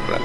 întâmplat.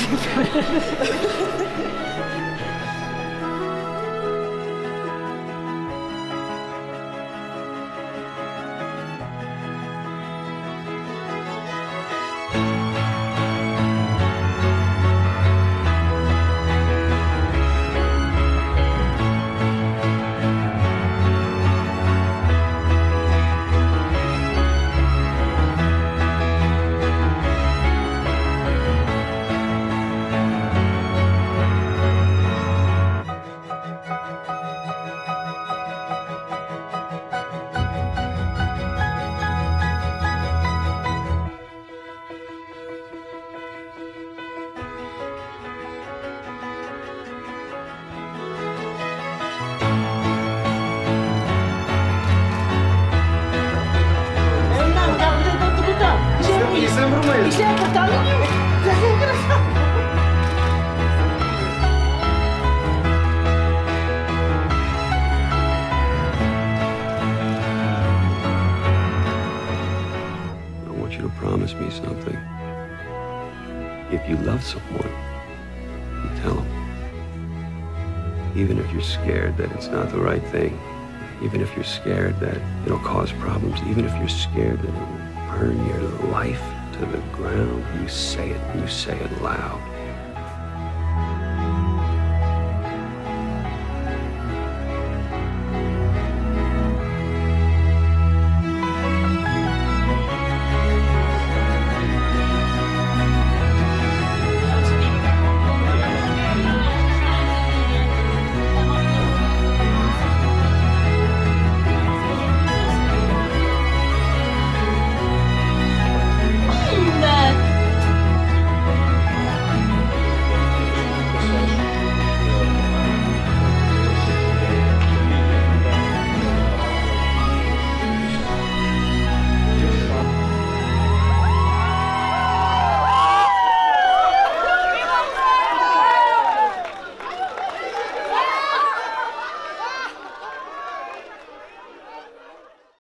Promise me something. If you love someone, you tell them. Even if you're scared that it's not the right thing, even if you're scared that it'll cause problems, even if you're scared that it will burn your life to the ground, you say it, and you say it loud.